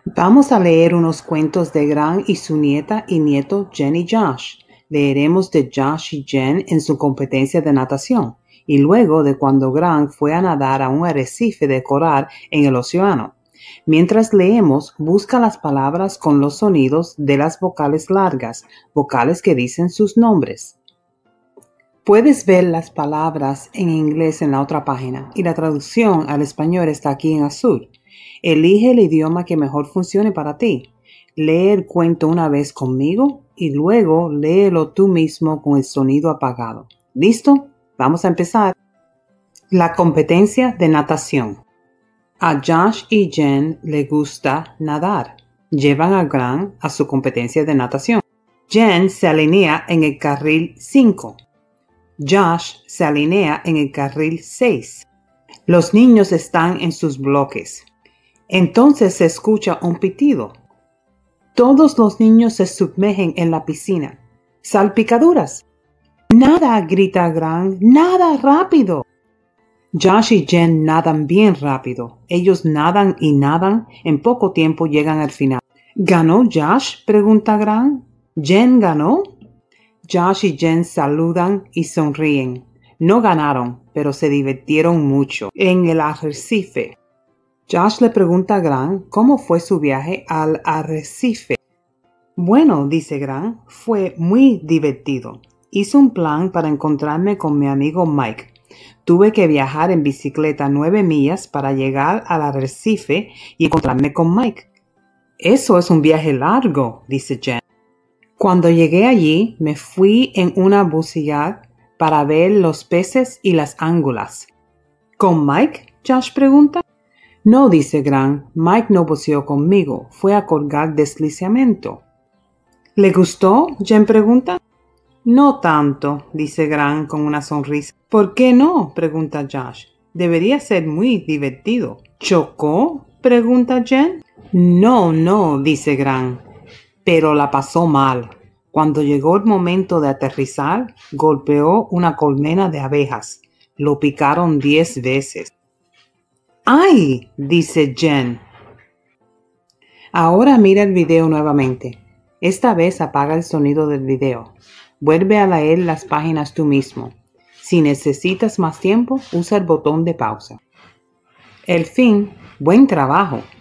Vamos a leer unos cuentos de Gran y su nieta y nieto Jen y Josh. Leeremos de Josh y Jen en su competencia de natación y luego de cuando Gran fue a nadar a un arrecife de coral en el océano. Mientras leemos, busca las palabras con los sonidos de las vocales largas, vocales que dicen sus nombres. Puedes ver las palabras en inglés en la otra página y la traducción al español está aquí en azul. Elige el idioma que mejor funcione para ti. Lee el cuento una vez conmigo y luego léelo tú mismo con el sonido apagado. ¿Listo? Vamos a empezar. La competencia de natación. A Josh y Jen le gusta nadar. Llevan a Gran a su competencia de natación. Jen se alinea en el carril 5. Josh se alinea en el carril 6. Los niños están en sus bloques. Entonces se escucha un pitido. Todos los niños se sumergen en la piscina. ¡Salpicaduras! ¡Nada! Grita Gran. ¡Nada! ¡Rápido! Josh y Jen nadan bien rápido. Ellos nadan y nadan. En poco tiempo llegan al final. ¿Ganó Josh? Pregunta Gran. ¿Jen ganó? Josh y Jen saludan y sonríen. No ganaron, pero se divirtieron mucho en el arrecife. Josh le pregunta a Gran cómo fue su viaje al arrecife. Bueno, dice Gran, fue muy divertido. Hice un plan para encontrarme con mi amigo Mike. Tuve que viajar en bicicleta 9 millas para llegar al arrecife y encontrarme con Mike. Eso es un viaje largo, dice Jen. Cuando llegué allí, me fui en una buceada para ver los peces y las ángulas. ¿Con Mike? Josh pregunta. No, dice Gran, Mike no buceó conmigo, fue a colgar deslizamiento. ¿Le gustó? Jen pregunta. No tanto, dice Gran con una sonrisa. ¿Por qué no? Pregunta Josh. Debería ser muy divertido. ¿Chocó? Pregunta Jen. No, dice Gran, pero la pasó mal. Cuando llegó el momento de aterrizar, golpeó una colmena de abejas. Lo picaron 10 veces. ¡Ay! Dice Jen. Ahora mira el video nuevamente. Esta vez apaga el sonido del video. Vuelve a leer las páginas tú mismo. Si necesitas más tiempo, usa el botón de pausa. El fin. Buen trabajo.